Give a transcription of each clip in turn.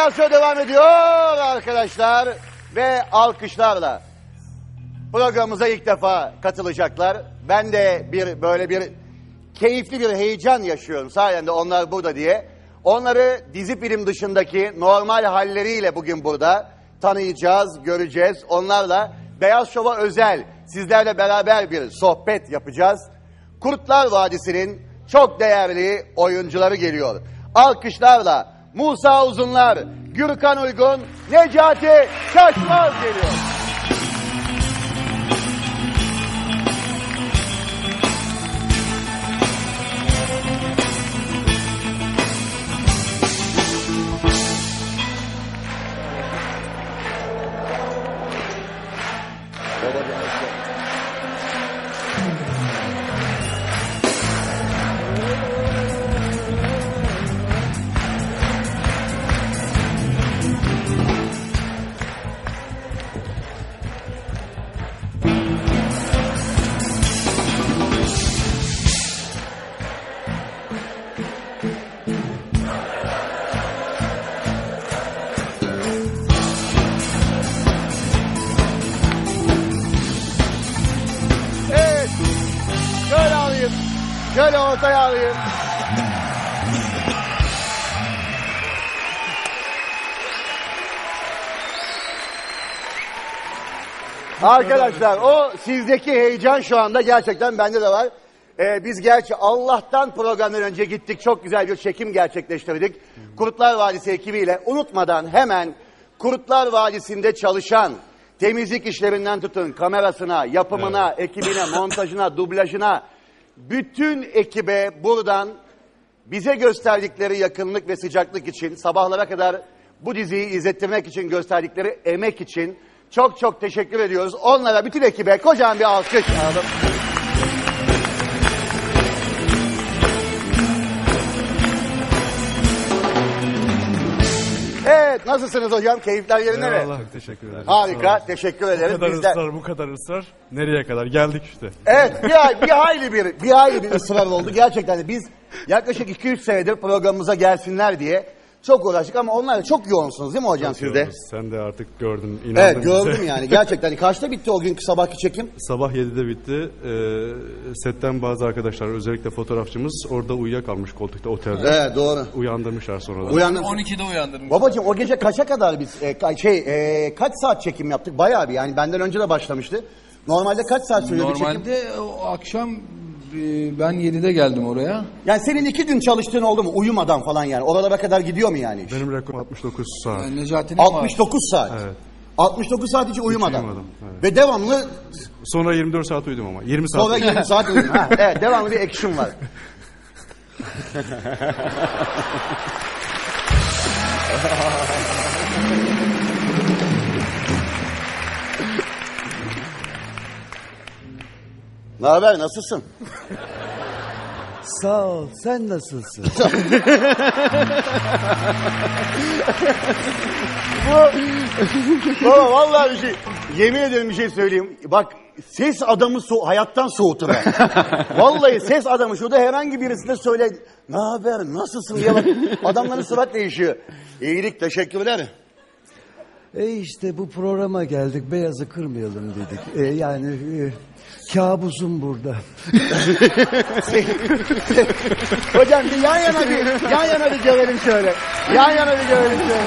Beyaz Show devam ediyor arkadaşlar ve alkışlarla programımıza ilk defa katılacaklar. Ben de böyle bir keyifli bir heyecan yaşıyorum sayende onlar burada diye. Onları dizi film dışındaki normal halleriyle bugün burada tanıyacağız, göreceğiz. Onlarla Beyaz Show'a özel sizlerle beraber bir sohbet yapacağız. Kurtlar Vadisi'nin çok değerli oyuncuları geliyor. Alkışlarla Musa Uzunlar, Gürkan Uygun, Necati Şaşmaz geliyor. Şöyle ortaya alayım. Arkadaşlar o sizdeki heyecan şu anda gerçekten bende de var. Biz gerçi Allah'tan programdan önce gittik. Çok güzel bir çekim gerçekleştirdik. Kurtlar Vadisi ekibiyle unutmadan hemen Kurtlar Vadisi'nde çalışan temizlik işlerinden tutun kamerasına, yapımına, ekibine, montajına, dublajına bütün ekibe buradan bize gösterdikleri yakınlık ve sıcaklık için sabahlara kadar bu diziyi izlettirmek için gösterdikleri emek için çok çok teşekkür ediyoruz. Onlara bütün ekibe kocaman bir alkış alalım. Evet, nasılsınız hocam? Keyifler yerinde mi? Allah teşekkür ederim. Harika, teşekkür ederiz. Bu kadar ısrar. Nereye kadar? Geldik işte. Evet, bir hayli bir ısrar oldu. Gerçekten de biz yaklaşık 2-3 senedir programımıza gelsinler diye çok uğraştık ama onlar da çok yoğunsunuz değil mi hocam siz de? Sen de artık gördün, inandın. Evet, gördüm yani gerçekten. Kaçta bitti o günkü sabahki çekim? Sabah 7'de bitti. Setten bazı arkadaşlar, özellikle fotoğrafçımız orada uyuyakalmış koltukta otelde. Evet, doğru. Uyandırmışlar sonra da. 12'de uyandırmış. Babacığım o gece kaça kadar biz kaç saat çekim yaptık? Bayağı bir yani benden önce de başlamıştı. Normalde kaç saat sürüyordu çekim? Normalde o akşam ben 7'de geldim oraya. Yani senin 2 gün çalıştığın oldu mu uyumadan falan yani? Oralara kadar gidiyor mu yani? Benim rekorum 69 saat. Necati'nin 69 saat. Evet. 69 saat hiç uyumadan. Hiç uyumadım, evet. Ve devamlı Sonra 24 saat uyudum ama. 20 saat. sonra 20 saat uyudum. Ha, evet, devamlı bir action var. Ne haber, nasılsın? Sağ ol, sen nasılsın? Baba vallahi bir şey, yemin ederim bir şey söyleyeyim. Bak ses adamı hayattan soğutur. Vallahi ses adamı şurada herhangi birisine söyle. Ne haber, nasılsın diye bak. Adamların surat değişiyor. İyilik, teşekkürler. İşte bu programa geldik, beyazı kırmayalım dedik. Kabusum burada. Hocam bir yan yana bir görelim şöyle. Yan yana bir görelim şöyle.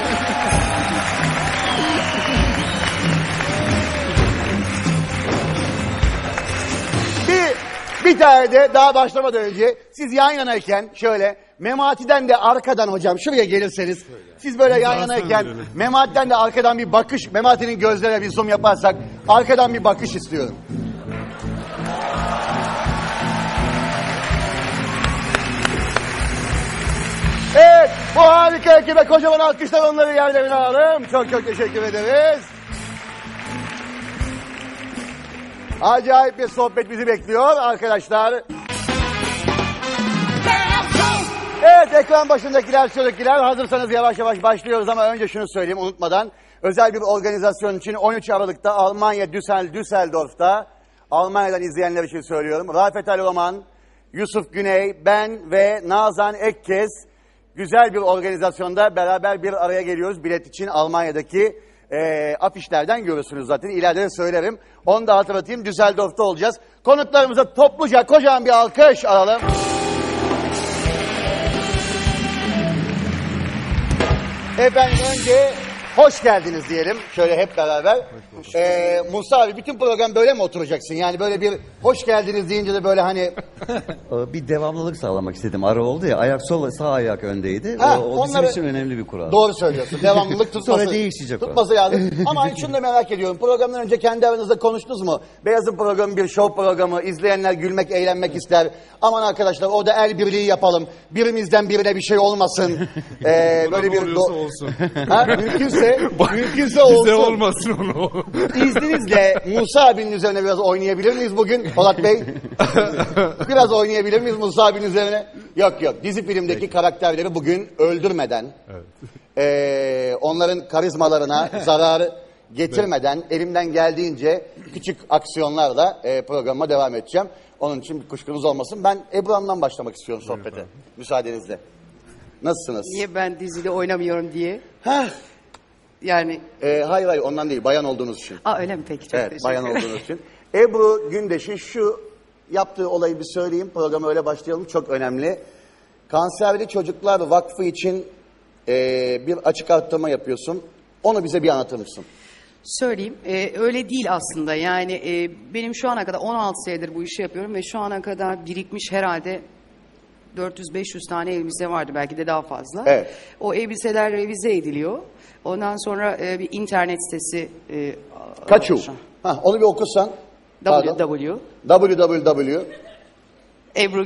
Bir tane de daha başlamadan önce siz yan yanayken şöyle Memati'den de arkadan hocam şuraya gelirseniz siz böyle yan yanayken Memati'den de arkadan bir bakış, Memati'nin gözlerine bir zoom yaparsak arkadan bir bakış istiyorum. Evet, bu harika ekibe kocaman alkışlar, onları yerlerine alalım. Çok çok teşekkür ederiz. Acayip bir sohbet bizi bekliyor arkadaşlar. Evet, ekran başındakiler, şuradakiler, hazırsanız yavaş yavaş başlıyoruz ama önce şunu söyleyeyim unutmadan. Özel bir organizasyon için 13 Aralık'ta Almanya Düsseldorf'ta, Almanya'dan izleyenler için söylüyorum. Rafet Ali Roman, Yusuf Güney, ben ve Nazan Ekkez güzel bir organizasyonda beraber bir araya geliyoruz. Bilet için Almanya'daki afişlerden görürsünüz zaten. İleride de söylerim. Onu da hatırlatayım. Düsseldorf'ta olacağız. Konuklarımıza topluca kocaman bir alkış alalım. Efendim önce hoş geldiniz diyelim. Şöyle hep beraber. Musa abi bütün program böyle mi oturacaksın? Yani böyle bir hoş geldiniz deyince de böyle hani... Bir devamlılık sağlamak istedim. Ara oldu ya. Ayak sol, sağ ayak öndeydi. Ha, o bizim onları- için önemli bir kural. Doğru söylüyorsun. Devamlılık tutması. Sonra değişecek o. Tutması lazım. Ama şunu da merak ediyorum. Programdan önce kendi aranızda konuştunuz mu? Beyaz'ın programı bir show programı. İzleyenler gülmek, eğlenmek ister. Aman arkadaşlar orada el birliği yapalım. Birimizden birine bir şey olmasın. Böyle bir... olsun. Ha, mümkünse olsun. Bize olmasın onu. İzninizle Musa abinin üzerine biraz oynayabilir miyiz bugün Polat Bey? Biraz oynayabilir miyiz Musa abinin üzerine? Yok. Dizi filmdeki karakterleri bugün öldürmeden, onların karizmalarına zarar getirmeden elimden geldiğince küçük aksiyonlarla programa devam edeceğim. Onun için bir kuşkunuz olmasın. Ben Ebru Hanım'dan başlamak istiyorum sohbete. Müsaadenizle. Nasılsınız? Niye ben dizide oynamıyorum diye. Heh. Yani Hayır ondan değil. Bayan olduğunuz için. öyle mi peki? Çok Evet, teşekkür bayan ederim. olduğunuz için. Ebru Gündeş'in şu yaptığı olayı bir söyleyeyim. Programa öyle başlayalım. Çok önemli. Kanserli Çocuklar Vakfı için bir açık arttırma yapıyorsun. Onu bize bir anlatır mısın? Söyleyeyim. Öyle değil aslında. Yani benim şu ana kadar 16 senedir bu işi yapıyorum ve şu ana kadar birikmiş herhalde 400-500 tane elbise vardı, belki de daha fazla. Evet. O elbiseler revize ediliyor. Ondan sonra bir internet sitesi Kaçu? oluşan. Onu bir okursan. Pardon. www. Ebru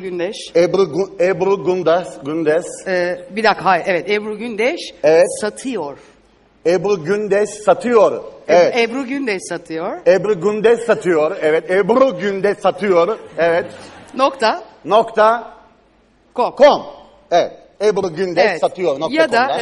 Gündeş. Bir dakika, hayır, evet, Ebru Gündeş Evet. satıyor. Ebru Gündeş satıyor. Evet. Ebru Gündeş satıyor. Ebru Gündeş satıyor. Evet. Ebru Gündeş satıyor. Evet. .com. Evet. Ebru Gündeş satıyor. Ya da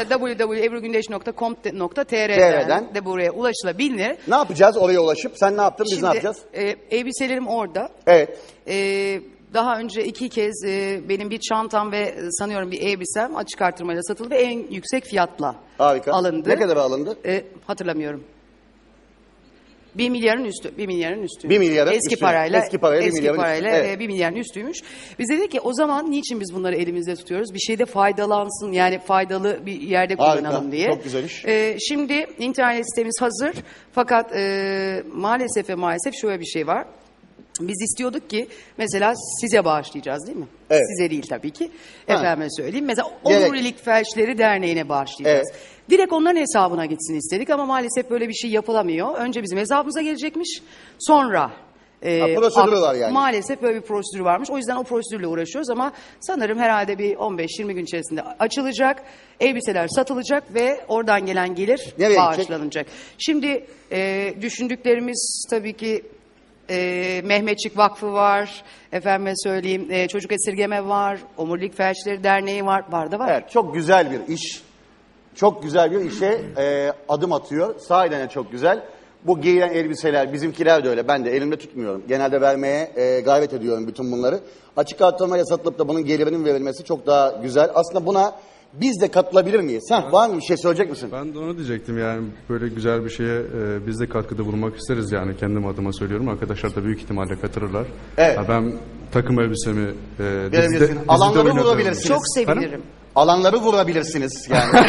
www.ebrugundeş.com.tr'den de buraya ulaşılabilir. Ne yapacağız oraya ulaşıp? Sen ne yaptın? Biz ne yapacağız? Elbiselerim orada. Evet. Daha önce 2 kez benim bir çantam ve sanıyorum bir elbisem açık artırmayla satıldı ve en yüksek fiyatla Harika. alındı. Ne kadar alındı? Hatırlamıyorum. 1 milyarın üstü. 1 milyarın üstü. 1 milyarın eski üstü. parayla, Eski parayla 1 milyarın üstü. Evet. 1 milyarın üstüymüş. Biz dedik ki o zaman niçin biz bunları elimizde tutuyoruz? Bir şeyde faydalansın, yani faydalı bir yerde kullanalım Harika, diye. çok güzel iş. Şimdi internet sitemiz hazır. Fakat maalesef şöyle bir şey var. Biz istiyorduk ki mesela size bağışlayacağız, değil mi? Evet. Size değil tabii ki. Ha. Efendime söyleyeyim. Mesela Gerek. Omurilik Felçleri Derneği'ne bağışlayacağız. Evet. Direkt onların hesabına gitsin istedik ama maalesef böyle bir şey yapılamıyor. Önce bizim hesabımıza gelecekmiş. Sonra prosedürü var yani. Maalesef böyle bir prosedürü varmış. O yüzden o prosedürle uğraşıyoruz ama sanırım herhalde bir 15-20 gün içerisinde açılacak. Elbiseler satılacak ve oradan gelen gelir Nereye bağışlanacak. Şimdi düşündüklerimiz tabii ki Mehmetçik Vakfı var, efendime söyleyeyim Çocuk Esirgeme var, Omurilik Felçleri Derneği var, da var. Evet, çok güzel bir iş. Çok güzel bir işe adım atıyor. Sahiden de çok güzel. Bu giyilen elbiseler, bizimkiler de öyle. Ben de elimde tutmuyorum. Genelde vermeye gayret ediyorum bütün bunları. Açık artırmayla satılıp da bunun gelirinin verilmesi çok daha güzel. Aslında buna biz de katılabilir miyiz? Var mı bir şey söyleyecek misin? Ben de onu diyecektim, yani böyle güzel bir şeye biz de katkıda bulunmak isteriz, yani kendim adıma söylüyorum. Arkadaşlar da büyük ihtimalle katılırlar. Evet. Ha, ben takım elbisemi Verebilirsin. Alanları oynadığım- vurabilirsiniz. Çok sevinirim. Efendim? Alanları vurabilirsiniz yani.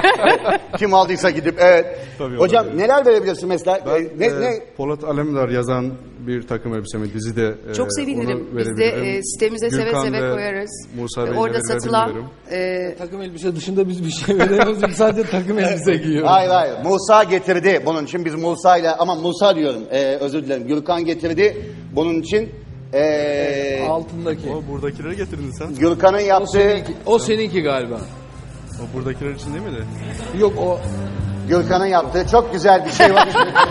Kim aldıysa gidip evet. Tabii, Hocam olabilir. neler verebilirsin mesela? Ben Polat Alemdar yazan bir takım elbisemi dizide Çok sevinirim. onu Biz verebilirim. de sitemize seve Gürkan seve ve koyarız. Musa Bey'le Orada satılan verebilirim. Takım elbise dışında biz bir şey veremiyoruz. Biz sadece takım elbise giyiyoruz. Hayır. Musa getirdi. Bunun için biz Musa'yla ama Musa diyorum. Özür dilerim. Gürkan getirdi. Bunun için Altındaki. O buradakileri getirdin sen. Gürkan'ın yaptığı O seninki galiba. O buradakiler için değil miydi? Yok o Gürkan'ın yaptığı çok güzel bir şey var.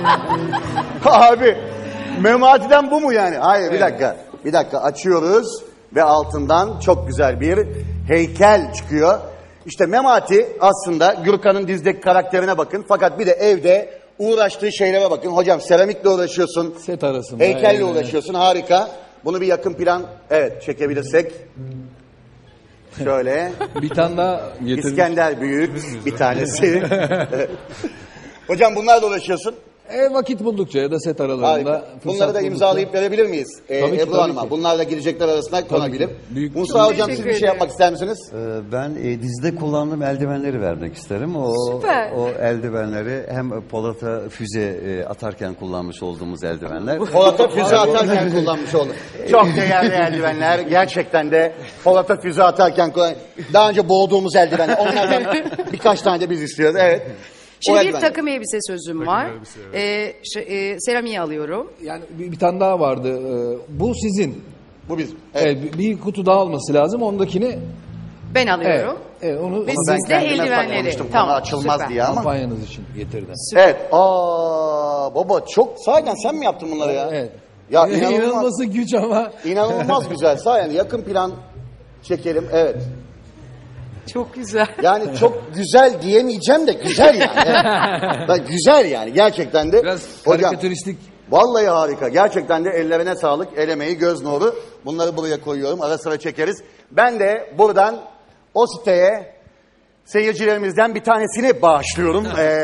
Abi Memati'den bu mu yani? Hayır bir dakika açıyoruz ve altından çok güzel bir heykel çıkıyor. İşte Memati aslında Gürkan'ın dizdeki karakterine bakın, fakat bir de evde uğraştığı şeylere bakın. Hocam seramikle uğraşıyorsun, set arasında. heykelle evet. uğraşıyorsun, harika. Bunu bir yakın plan çekebilirsek. Şöyle. Bir tane daha getirdim. İskender büyük bir tanesi. Evet. Hocam bunlarla uğraşıyorsun. Vakit buldukça ya da set aralarında. Harika. Bunları da buldukça. imzalayıp verebilir miyiz? Tabii ki, Ebru tabii Hanım'a. ki. Bunlarla girecekler arasına konabilir. ki. Büyük- Musa Hocam siz Teşekkür bir şey ederim. yapmak ister misiniz? Ben dizide kullandığım eldivenleri vermek isterim. Süper. O eldivenleri hem Polat'a füze atarken kullanmış olduğumuz eldivenler. Polat'a füze atarken kullanmış olduk. Çok değerli eldivenler. Gerçekten de Polat'a füze atarken daha önce boğduğumuz eldivenler. Onlardan birkaç tane de biz istiyoruz. Evet. O Şimdi bir eldivenler. takım elbise sözüm var. Seramiği alıyorum. Yani bir tane daha vardı. Bu sizin. Bu bizim. Evet. Evet, bir kutu daha olması lazım. Ondakini Ben alıyorum. onu Ve Ben siz de kendime eldivenleri. saklamıştım. Tamam, Konu açılmaz süper. diye ama. kampanyanız için getirdim. Evet. Baba çok sahiden sen mi yaptın bunları ya? Evet. Ya inanılmaz. İnanılması güç ama. İnanılmaz güzel. Sahiden yakın plan çekelim. Evet. Çok güzel. Yani çok güzel diyemeyeceğim de güzel yani. Evet. Bak, güzel yani gerçekten de. Biraz Hocam karikatüristik. vallahi harika. Gerçekten de ellerine sağlık, el emeği, göz nuru. Bunları buraya koyuyorum. Ara sıra çekeriz. Ben de buradan o siteye seyircilerimizden bir tanesini bağışlıyorum.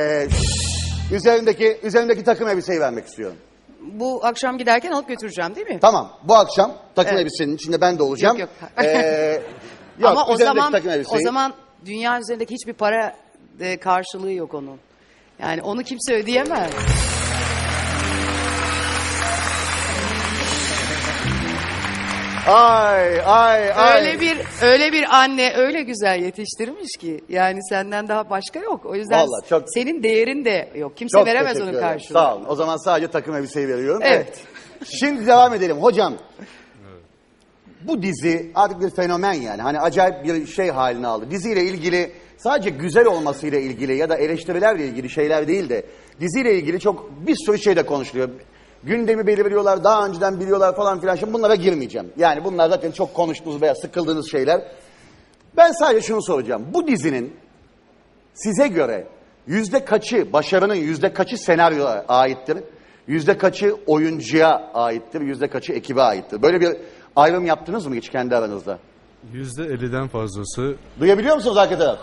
Üzerindeki takım elbiseyi vermek istiyorum. Bu akşam giderken alıp götüreceğim değil mi? Tamam. Bu akşam takım Evet. elbisenin içinde ben de olacağım. Yok. Yok, Ama o üzerindeki zaman takım elbiseyi. dünya üzerindeki hiçbir para karşılığı yok onun. Yani onu kimse ödeyemez. Ay. Öyle bir anne öyle güzel yetiştirmiş ki yani senden daha başka yok. O yüzden Vallahi çok- senin değerin de yok. Kimse Çok veremez teşekkür onun ederim. karşılığını. Sağ olun. O zaman sadece takım elbiseyi veriyorum. Evet. Şimdi devam edelim. Hocam bu dizi artık bir fenomen yani. Hani acayip bir şey haline aldı. Diziyle ilgili sadece güzel olmasıyla ilgili ya da eleştirilerle ilgili şeyler değil de diziyle ilgili çok bir sürü şey de konuşuluyor. Gündemi belirliyorlar, daha önceden biliyorlar falan filan. Şimdi bunlara girmeyeceğim. Yani bunlar zaten çok konuştuğunuz veya sıkıldığınız şeyler. Ben sadece şunu soracağım. Bu dizinin size göre yüzde kaçı, başarının yüzde kaçı senaryoya aittir? Yüzde kaçı oyuncuya aittir? Yüzde kaçı ekibe aittir? Böyle bir ayrım yaptınız mı hiç kendi aranızda? %50'den fazlası, Duyabiliyor musunuz arka taraf?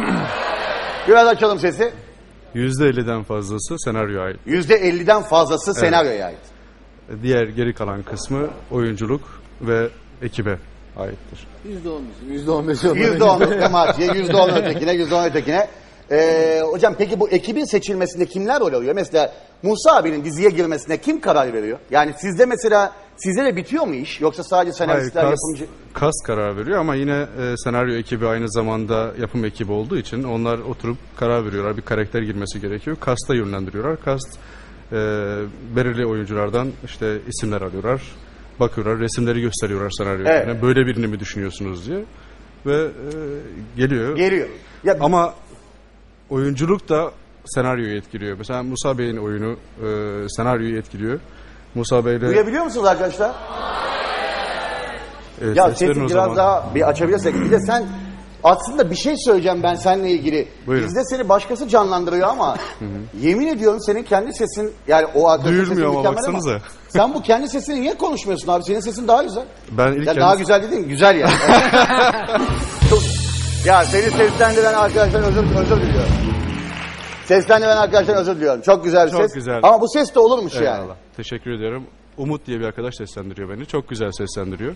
Biraz açalım sesi. %50'den fazlası senaryoya ait. %50'den fazlası senaryoya ait. Diğer geri kalan kısmı oyunculuk ve ekibe aittir. %15. %10 Kemaçi'ye, %10 ötekine, %10 ötekine. Hocam peki bu ekibin seçilmesinde kimler rol alıyor? Mesela Musa abinin diziye girmesine kim karar veriyor? Yani sizde mesela, sizde de bitiyor mu iş? Yoksa sadece senaristler, yapımcı... Kas karar veriyor ama yine senaryo ekibi aynı zamanda yapım ekibi olduğu için onlar oturup karar veriyorlar. Bir karakter girmesi gerekiyor. Kasta yönlendiriyorlar. Kast belirli oyunculardan işte isimler alıyorlar. Bakıyorlar, resimleri gösteriyorlar senaryoya. Evet. Yani böyle birini mi düşünüyorsunuz diye. Ve geliyor. Geliyor. Ya, Ama oyunculuk da senaryoyu etkiliyor. Mesela Musa Bey'in oyunu senaryoyu etkiliyor. Musa Bey'le... duyabiliyor musunuz arkadaşlar? Evet, Ya seslerin sesi o biraz zaman. daha bir açabilirsek. Bir de sen aslında bir şey söyleyeceğim ben seninle ilgili. Buyurun. Bizde seni başkası canlandırıyor ama yemin ediyorum senin kendi sesin, yani o arkadaşın Duyulmuyor sesi ama mükemmel baksanıza. sen bu kendi sesini niye konuşmuyorsun abi? Senin sesin daha güzel. Ben ilk Ya kendi- daha güzel dediğin güzel yani. Çok- ya seni seslendiren arkadaşlar özür diliyorum. Seslendiren arkadaşlar özür diliyorum. Çok güzel bir Çok ses. güzel. Ama bu ses de olurmuş yani. Eyvallah. Teşekkür ediyorum. Umut diye bir arkadaş seslendiriyor beni. Çok güzel seslendiriyor.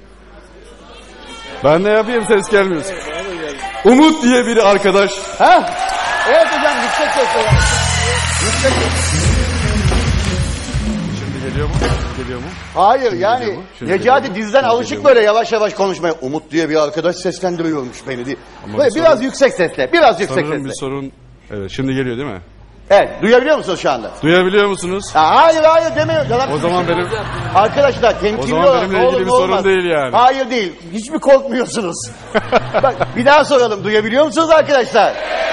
Ben ne yapayım, ses gelmiyor. Umut diye bir arkadaş. Ha? Evet hocam yüksek sesle. Yüksek ses. Şimdi geliyor mu? Geliyor mu? Hayır yani geliyor mu? Şimdi Necati geliyor mu? diziden Şimdi alışık geliyor mu? böyle yavaş yavaş konuşmaya. Umut diye bir arkadaş seslendiriyormuş beni diye. Ama Böyle bir biraz sorun- yüksek sesle. Biraz yüksek Sanırım sesle. bir sorun... Evet, şimdi geliyor değil mi? Evet duyabiliyor musunuz şu anda? Duyabiliyor musunuz? Ha, hayır demiyor. Yalan. O zaman benim... Arkadaşlar temkinli O zaman olun. benimle Ne ilgili olur, bir ne sorun olmaz. değil yani. Hayır değil. Hiç mi korkmuyorsunuz? Bak bir daha soralım. Duyabiliyor musunuz arkadaşlar?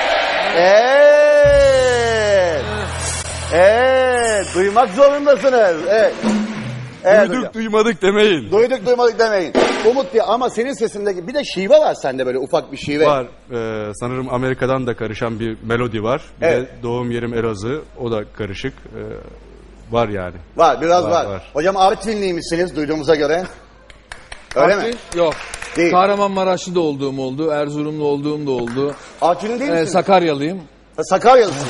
Evet. Evet. Duymak zorundasınız. Evet. Evet hocam. Duyduk duymadık demeyin. Duyduk duymadık demeyin. Umut diye ama senin sesindeki bir de şive var sende böyle ufak bir şive. Var. Sanırım Amerika'dan da karışan bir melodi var. Bir Evet. de doğum yerim Elazığ. O da karışık. Var yani. Var biraz var. Var. Hocam Artvinliymişsiniz duyduğumuza göre. Öyle mi? Yok. Değil. Kahramanmaraşlı da olduğum oldu. Erzurumlu olduğum da oldu. Artvinli değil misin? Sakaryalıyım. Sakaryalısın.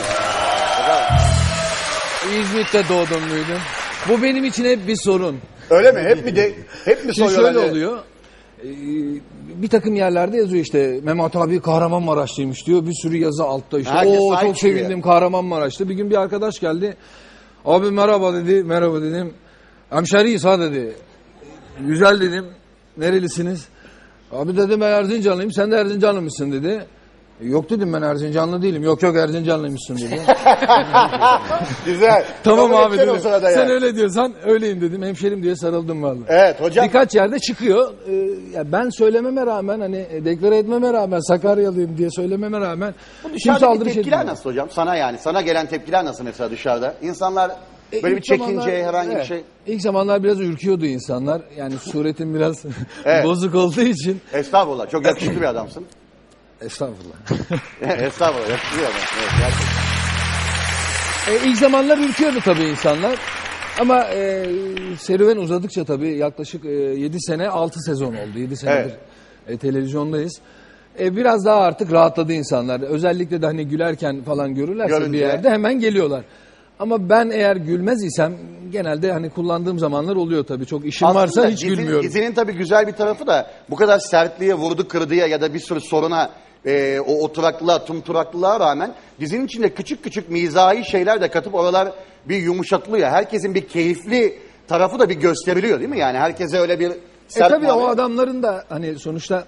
İzmit'te doğdum büyüdüm. Bu benim için hep bir sorun. Öyle mi? Hep mi Şimdi soruyorlar? şöyle oluyor. Bir takım yerlerde yazıyor işte Mehmet abi Kahramanmaraşlıymış diyor. Bir sürü yazı altta işte. Herkes Oo sahip çok çıkıyor. sevindim Kahramanmaraş'ta. Bir gün bir arkadaş geldi. Abi merhaba dedi. Merhaba dedim. Hemşeriyiz ha dedi. Güzel dedim. Nerelisiniz? Abi dedim ben Erzincanlıyım. Sen de Erzincanlı mısın dedi. Yok dedim ben Erzincanlı değilim. Yok Erzincanlıymışsın dedi. Güzel. Tamam Kabul abi edeceksin o dedim. sırada Sen yani. öyle diyorsan öyleyim dedim. Hemşerim diye sarıldım vallahi. Evet hocam. Birkaç yerde çıkıyor. Ya ben söylememe rağmen hani deklare etmeme rağmen Sakaryalıyım diye söylememe rağmen kimse Dışarıdaki aldırış tepkiler etmiyor. nasıl hocam? Sana yani. Sana gelen tepkiler nasıl mesela dışarıda? İnsanlar böyle bir İlk çekince zamanlar- herhangi bir evet, şey. İlk zamanlar biraz ürküyordu insanlar. Yani suretim biraz Evet. bozuk olduğu için. Estağfurullah. Çok yakışıklı bir adamsın. Estağfurullah. Estağfurullah. Yakışıklı bir adam. Evet, gerçekten. İlk zamanlar ürküyordu tabii insanlar. Ama serüven uzadıkça tabii yaklaşık 7 sene 6 sezon oldu. 7 senedir televizyondayız. Biraz daha artık rahatladı insanlar. Özellikle de hani gülerken falan görürlerse Görünce. bir yerde hemen geliyorlar. Ama ben eğer gülmez isem genelde hani kullandığım zamanlar oluyor tabii. Çok işim varsa hiç gülmüyorum. Dizinin tabii güzel bir tarafı da bu kadar sertliğe, vurdu kırdıya ya da bir sürü soruna o oturaklılığa, tumturaklılığa rağmen dizinin içinde küçük küçük mizahi şeyler de katıp oralar bir yumuşatılıyor. Herkesin bir keyifli tarafı da bir gösteriliyor değil mi? Yani herkese öyle bir sert Tabii o muamele- adamların da hani sonuçta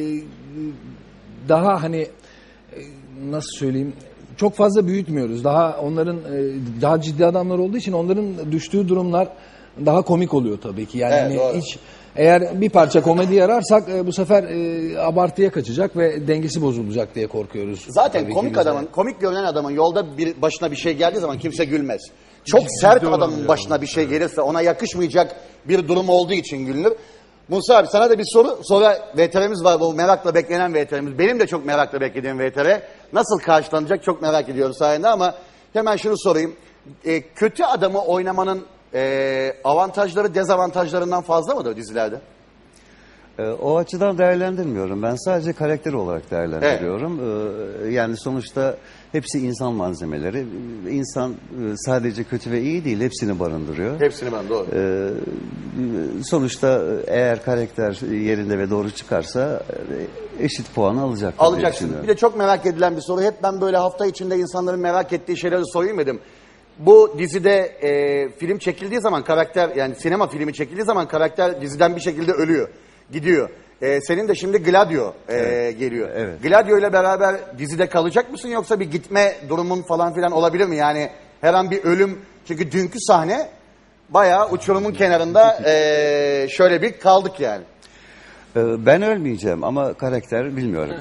daha hani nasıl söyleyeyim çok fazla büyütmüyoruz. Daha onların daha ciddi adamlar olduğu için onların düştüğü durumlar daha komik oluyor tabii ki. Yani Evet, hani doğru. hiç eğer bir parça komedi ararsak bu sefer abartıya kaçacak ve dengesi bozulacak diye korkuyoruz. Zaten tabii ki komik biz de. adamın, komik görünen adamın yolda bir başına bir şey geldiği zaman kimse gülmez. Çok sert adamın başına bir şey gelirse ona yakışmayacak bir durum olduğu için gülünür. Musa abi sana da bir soru. Sonra VTR'miz var. Bu merakla beklenen VTR'miz. Benim de çok merakla beklediğim VTR. Nasıl karşılanacak çok merak ediyorum sayende ama hemen şunu sorayım. Kötü adamı oynamanın avantajları dezavantajlarından fazla mıdır dizilerde? O açıdan değerlendirmiyorum. Ben sadece karakter olarak değerlendiriyorum. Yani sonuçta hepsi insan malzemeleri. İnsan sadece kötü ve iyi değil, hepsini barındırıyor. Hepsini ben doğru. Sonuçta eğer karakter yerinde ve doğru çıkarsa eşit puanı alacak. diye Alacaksın. düşünüyorum. Bir de çok merak edilen bir soru. Hep ben böyle hafta içinde insanların merak ettiği şeyleri sorayım dedim. Bu dizide film çekildiği zaman karakter yani sinema filmi çekildiği zaman karakter diziden bir şekilde ölüyor. Gidiyor. Senin de şimdi Gladio geliyor. Evet. Gladio ile beraber dizide kalacak mısın yoksa bir gitme durumun falan filan olabilir mi? Yani her an bir ölüm. Çünkü dünkü sahne bayağı uçurumun kenarında şöyle bir kaldık yani. Ben ölmeyeceğim ama karakter bilmiyorum.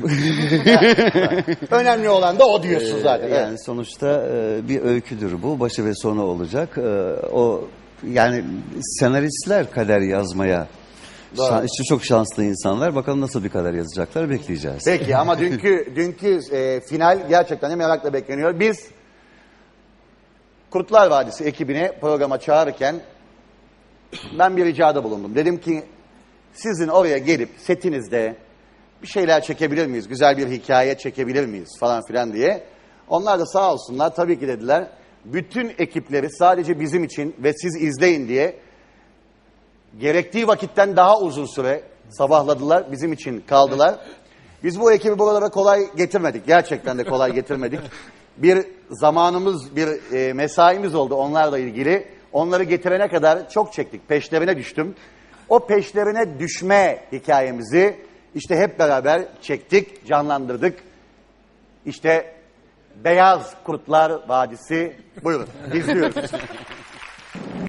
Önemli olan da o diyorsun zaten. Evet. Yani sonuçta bir öyküdür bu. Başı ve sonu olacak. O yani senaristler kader yazmaya işte çok şanslı insanlar. Bakalım nasıl bir kader yazacaklar bekleyeceğiz. Peki ama dünkü final gerçekten de merakla bekleniyor. Biz Kurtlar Vadisi ekibine programa çağırırken ben bir ricada bulundum. Dedim ki sizin oraya gelip setinizde bir şeyler çekebilir miyiz? Güzel bir hikaye çekebilir miyiz falan filan diye. Onlar da sağ olsunlar tabii ki dediler. Bütün ekipleri sadece bizim için ve siz izleyin diye gerektiği vakitten daha uzun süre sabahladılar. Bizim için kaldılar. Biz bu ekibi buralara kolay getirmedik. Gerçekten de kolay getirmedik. Bir zamanımız, bir mesaimiz oldu onlarla ilgili. Onları getirene kadar çok çektik. Peşlerine düştüm. O peşlerine düşme hikayemizi işte hep beraber çektik, canlandırdık. İşte Beyaz Kurtlar Vadisi. Buyurun, izliyoruz.